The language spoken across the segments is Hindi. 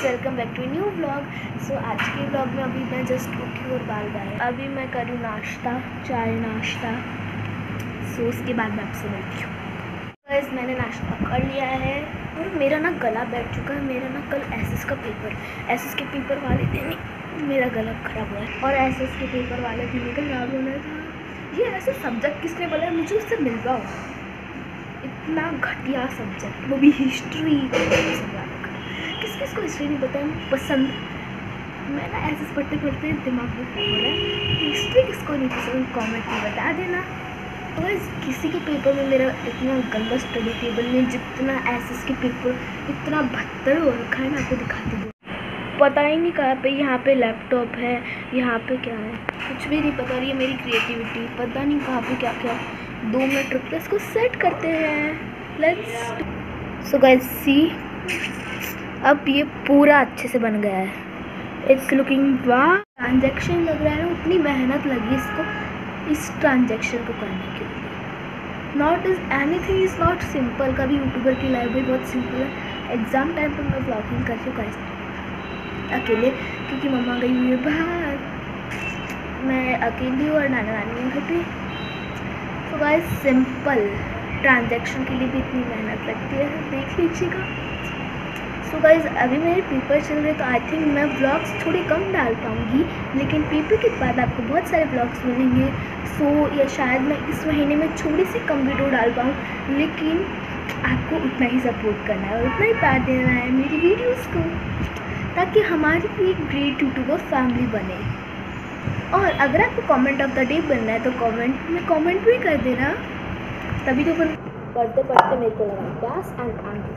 Welcome back to new vlog. So आज के व्लॉग में अभी मैं जस्ट उठी और बाल बाए। अभी मैं करूँ नाश्ता, चाय नाश्ता। सो उसके बाद मैं आपसे मिलती हूँ। बस मैंने नाश्ता कर लिया है और मेरा ना गला बैठ चुका है। मेरा ना कल एसएस का पेपर, एसएस के पेपर वाले दिन मेरा गला खराब हुआ है और एसएस के पेपर वाले दिन खराब होना था। ये ऐसे सब्जेक्ट किसने बोला मुझे उससे मिल रहा हो, इतना घटिया सब्जेक्ट, वो भी हिस्ट्री। किस किस को हिस्ट्री नहीं पता है पसंद। मैं ना ऐसे पढ़ते पढ़ते दिमाग में खराब हो रहा है। हिस्ट्री किसको नहीं पसंद, कमेंट में बता देना। तो किसी के पेपर में मेरा इतना गंदा स्टडी टेबल में जितना एसएस के पेपर इतना बदतर हो रखा है, मैं आपको दिखाती हूँ। पता ही नहीं कहाँ पे, यहाँ पे लैपटॉप है, यहाँ पे क्या है, कुछ भी नहीं पता। रही है मेरी क्रिएटिविटी, पता नहीं कहाँ पे क्या क्या। 2 मिनट रुकते इसको सेट करते हैं। लेट्स सो गाइस सी, अब ये पूरा अच्छे से बन गया है। इट्स लुकिंग वाह। ट्रांजैक्शन लग रहा है ना, उतनी मेहनत लगी इसको, इस ट्रांजैक्शन को करने के लिए। Not is anything is not simple. कभी यूट्यूबर की लाइफ भी बहुत सिंपल है। एग्ज़ाम टाइम पर मैं ब्लॉगिंग करती हूँ गाइस अकेले, क्योंकि मम्मा गई हुई है बाहर, मैं अकेली और नाना नानी है घर पे। तो गाइस सिंपल ट्रांजैक्शन के लिए भी इतनी मेहनत लगती है, देख लीजिएगा। सो गाइस अभी मेरे पेपर चल रहे, तो आई थिंक मैं व्लॉग्स थोड़ी कम डाल पाऊँगी, लेकिन पेपर के बाद आपको बहुत सारे व्लॉग्स मिलेंगे। सो या शायद मैं इस महीने में थोड़ी सी कम वीडियो डाल पाऊँ, लेकिन आपको उतना ही सपोर्ट करना है और उतना ही प्यार देना है मेरी वीडियोज़ को, ताकि हमारी भी एक ग्रेट यूट्यूबर फैमिली बने। और अगर आपको कमेंट ऑफ द डे बनना है तो कमेंट में कमेंट भी कर देना, तभी तो पढ़ते पढ़ते मेरे को लगा प्यास एंड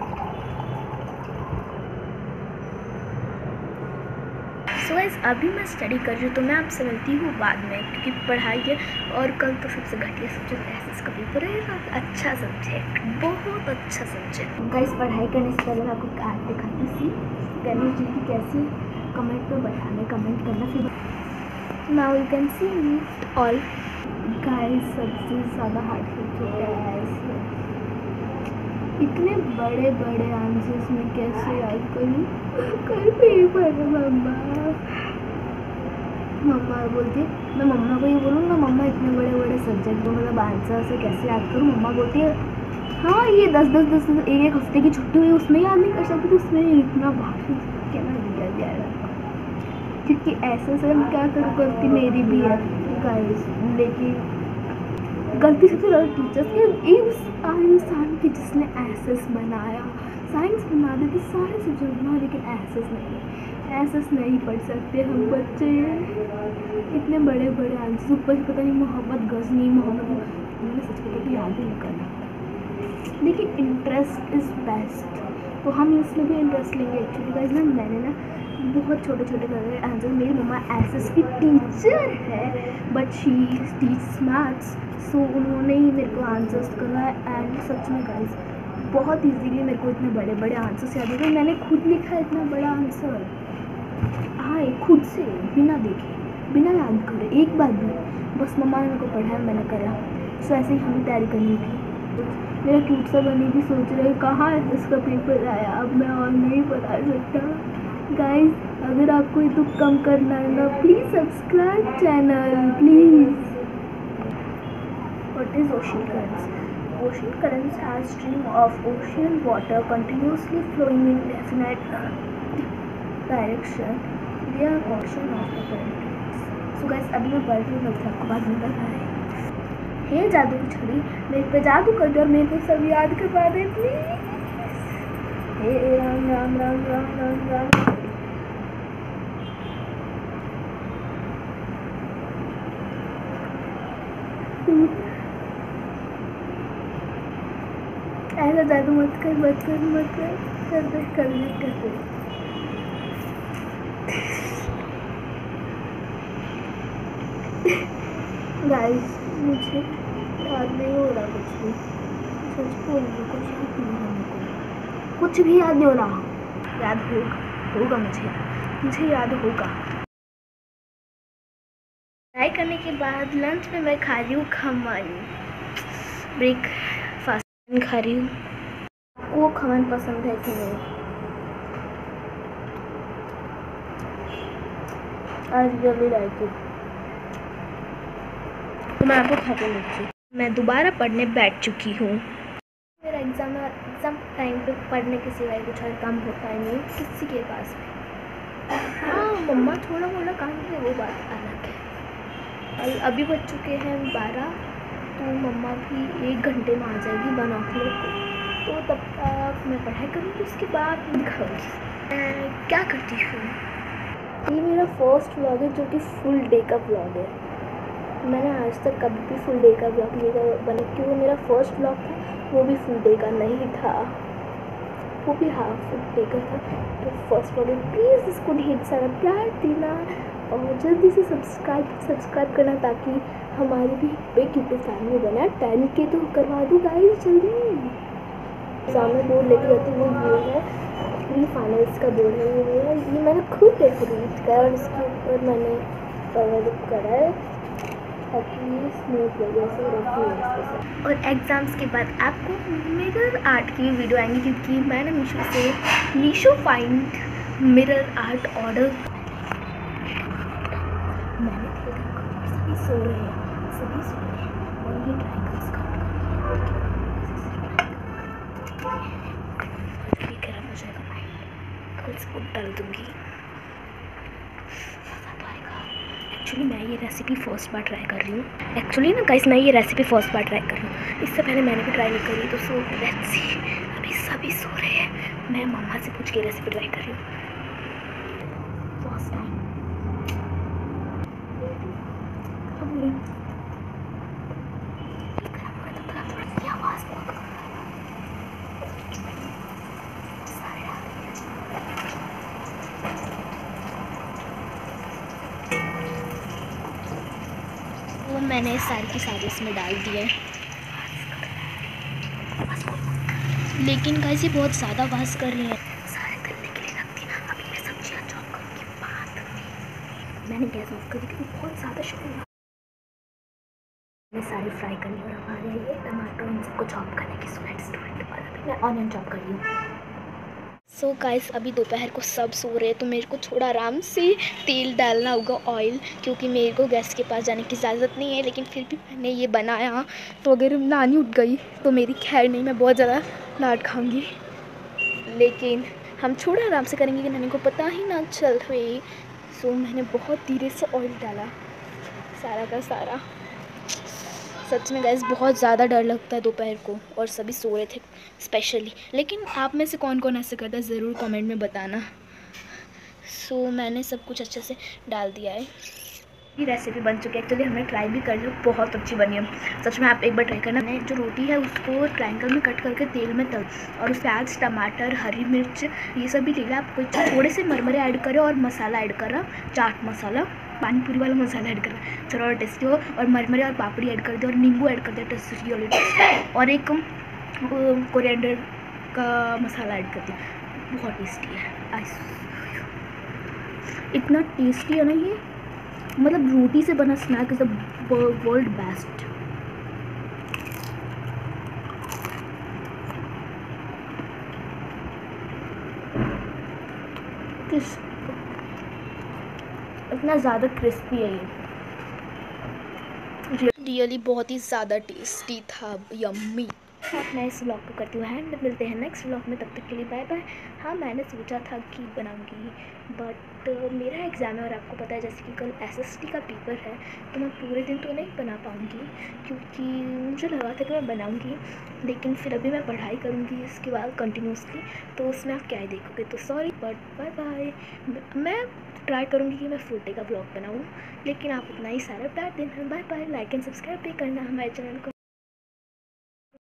सो गाइस अभी मैं स्टडी कर रही हूँ, तो मैं आपसे मिलती हूँ बाद में, क्योंकि पढ़ाई है और कल तो सबसे घटिया सब्जेक्ट एसएस का पेपर है। अच्छा सब्जेक्ट, बहुत अच्छा सब्जेक्ट। गाइस पढ़ाई करने से पहले मैं आपको कार्ड दिखाती थी करनी चाहिए कैसे, कमेंट में बताना, कमेंट करना। फिर now you can see it all. Guys सबसे ज़्यादा हार्ड सब्जेक्ट है ऐसे, इतने बड़े बड़े आंसर्स में कैसे याद करूँ। कल पेपर है मम्मा बोलती, मैं मम्मा को ये बोलूँगा मम्मा इतने बड़े बड़े सब्जेक्ट को मतलब आंसर से कैसे याद करूँ। मम्मा बोलती है हाँ ये 10 एक हफ्ते की छुट्टी हुई उसमें याद नहीं कर सकती, तो उसमें इतना भाषण क्या मैं निकल जाएगा, क्योंकि ऐसे से हम क्या करूँ, गलती मेरी भी है गाइस, लेकिन गलती सबसे ज़्यादा टीचर्स की। उस इंसान की जिसने एसएस बनाया, साइंस बना देते सारे सब्जेक्ट बना, लेकिन एसएस नहीं पढ़ सकते हम बच्चे। इतने बड़े बड़े आंसर ऊपर पता नहीं मोहम्मद गजनी मैंने सच कहता तो याद ही नहीं करना, लेकिन इंटरेस्ट इज़ बेस्ट, तो हम इसमें भी इंटरेस्ट लेंगे। एक्चुअली गाइस ना मैंने ना बहुत छोटे छोटे करके आंसर, मेरी मम्मा एसएस की टीचर है but she teach maths, so उन्होंने ही मेरे को आंसर्स करवाया। एंड सच में गाइस बहुत इजीली मेरे को इतने बड़े बड़े आंसर्स याद हो। मैंने खुद लिखा है इतना बड़ा आंसर, आए खुद से बिना देखे बिना याद करे एक बार भी, बस मम्मा ने मेरे को पढ़ाया मैंने करा। सो ऐसे ही हमें तैयारी करनी थी। मेरा क्यूट सा बनी भी सोच रहे कहाँ इसका पेपर आया, अब मैं और नहीं बता सकता। गाइस अगर आपको ये दुख कम करना है ना, please subscribe channel please. What is ocean currents? Ocean currents are stream of ocean water continuously flowing in definite direction. They are ocean of the currents. So guys अभी मैं पढ़ रही हूँ, मैं आपको बाद में बताया। हे जादू की छड़ी मेरे पे जादू कर दो और मेरे को सब याद करवा दे प्लीज। हे राम राम राम राम राम राम। ऐसा जादू मत कर कर दे। गाइस मुझे याद नहीं हो रहा कुछ भी, सच बोल रही हूँ, कुछ भी याद नहीं हो रहा। याद होगा मुझे याद होगा। पढ़ाई करने के बाद लंच में मैं खा रही हूँ खमन, ब्रेकफास्ट खा रही हूँ। आपको खमन पसंद है कि नहीं? आज जल्दी लाइक इट, तो मैं आपको खा के मिलती हूँ। मैं दोबारा पढ़ने बैठ चुकी हूँ। मेरा एग्ज़ाम टाइम पे पढ़ने के सिवाय कुछ और काम होता ही नहीं किसी के पास भी। हाँ, मम्मा थोड़ा मोड़ा काम है, वो बात अलग है। और अभी बज चुके हैं 12, तो मम्मा भी 1 घंटे में आ जाएगी 1 o'clock को, तो तब तक मैं पढ़ाई करूँगी, उसके बाद दिखाऊँगी मैं क्या करती हूँ। ये मेरा फर्स्ट व्लॉग है जो कि फुल डे का व्लॉग है। मैंने आज तक कभी भी फुल डे का व्लॉग नहीं बना, क्योंकि मेरा फर्स्ट व्लॉग था वो भी फुल डे का नहीं था, वो भी हाफ डे का था। तो फर्स्ट व्लॉग है, प्लीज़ इसको ढेर सारा प्यार देना और जल्दी से सब्सक्राइब करना, ताकि हमारी भी बिग यूट्यूब फैमिली बना। 10K तो करवा दूँ गाइस जल्दी। सामने बोर्ड लेके जाती हूँ, वो ये है प्री फाइनल्स का बोर्ड है। ये मैंने खुद डेकोरेट किया और इसके ऊपर मैंने कवर करा है ताकि स्मूथ लगे ऐसे। और एग्ज़ाम्स के बाद आपको मिरर आर्ट की वीडियो आएंगी, क्योंकि मैंने Meesho find mirror art order. मैंने सभी सो रहे हैं और ये ट्राइंगल्स खराब हो जाएगा, मैं कल से डाल दूँगी। एक्चुअली मैं ये रेसिपी फर्स्ट बार ट्राई कर रही हूँ। एक्चुअली ना गाइस, मैं ये रेसिपी फर्स्ट बार ट्राई कर रही हूँ। इससे पहले मैंने भी ट्राई नहीं करी, तो लेट्स सी। अभी सभी सो रहे हैं, मैं मम्मा से पूछ के रेसिपी ट्राई कर रही हूँ फर्स्ट टाइम। वो मैंने सारी की सारी इसमें डाल दी है, लेकिन गाइस ये बहुत ज़्यादा आवाज़ कर रही है। सारे तलने के लिए रख दिया, अभी मैं सब्जियाँ चॉप करूँगी बाद में। मैंने गैस ऑफ कर दी क्योंकि बहुत ज़्यादा शुगर मैं सारी फ्राई कर ली, और हमारे लिए टमाटर इन सबको चॉप करने की स्वेट्स और अभी मैं ऑनियन चॉप कर रही हूँ। सो गाइस, अभी दोपहर को सब सो रहे हैं, तो मेरे को थोड़ा आराम से तेल डालना होगा, ऑयल, क्योंकि मेरे को गैस के पास जाने की इजाज़त नहीं है। लेकिन फिर भी मैंने ये बनाया, तो अगर नानी उठ गई तो मेरी खैर नहीं, मैं बहुत ज़्यादा डांट खाऊंगी। लेकिन हम थोड़ा आराम से करेंगे कि नानी को पता ही ना चल रही। सो मैंने बहुत धीरे से ऑयल डाला, सारा का सारा। सच में गाइस बहुत ज़्यादा डर लगता है दोपहर को, और सभी सो रहे थे स्पेशली। लेकिन आप में से कौन कौन ऐसे करता है ज़रूर कमेंट में बताना। सो मैंने सब कुछ अच्छे से डाल दिया है। ये रेसिपी बन चुकी है, एक्चुअली हमने ट्राई भी कर ली, बहुत अच्छी बनी है सच में। आप एक बार ट्राई करना। मैंने जो रोटी है उसको ट्रायंगल में कट करके तेल में तल, और उस प्याज, टमाटर, हरी मिर्च ये सब भी ले लिया। आप कुछ थोड़े से मरमरे ऐड करें और मसाला ऐड करा, चाट मसाला, पानी पूरी वाला मसाला ऐड करा, चलो और टेस्टी हो। और मरमरे और पापड़ी ऐड कर दे और नींबू ऐड कर दे, टेस्टी वाली टेस्ट। और एक कोरिएंडर का मसाला ऐड कर दिया, बहुत टेस्टी है। इतना टेस्टी है ना ये, मतलब रोटी से बना snack is the world best. इतना ज़्यादा क्रिस्पी है ये, रियली बहुत ही ज़्यादा टेस्टी था, यम्मी। अब मैं इस व्लॉग को करती हूँ हैंड, मिलते हैं नेक्स्ट व्लॉग में, तब तक के लिए बाय बाय। हाँ, मैंने सोचा था कि बनाऊँगी, बट मेरा एग्ज़ाम है और आपको पता है जैसे कि कल SST का पेपर है, तो मैं पूरे दिन तो नहीं बना पाऊँगी, क्योंकि मुझे लगा था कि मैं बनाऊँगी, लेकिन फिर अभी मैं पढ़ाई करूँगी इसके बाद कंटिन्यूसली, तो उसमें आप क्या ही देखोगे, तो सॉरी बट बाय बाय। मैं ट्राई करूँगी कि मैं फुल डे का व्लॉग बनाऊँ, लेकिन आप उतना ही सारा प्यार देना। Bye bye. Like and subscribe भी करना हमारे चैनल को।